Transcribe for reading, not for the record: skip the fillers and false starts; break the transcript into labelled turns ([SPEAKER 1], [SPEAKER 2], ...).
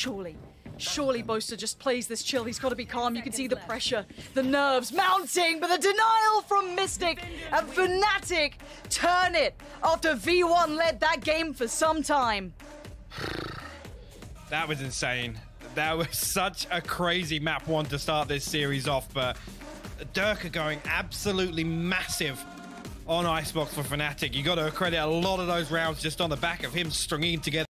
[SPEAKER 1] Surely Boster just plays this chill. He's got to be calm. You can see the pressure, the nerves mounting, but the denial from Mystic and Fnatic turn it after V1 led that game for some time.
[SPEAKER 2] That was insane. That was such a crazy map one to start this series off, but Derke going absolutely massive on Icebox for Fnatic. You got to credit a lot of those rounds just on the back of him stringing together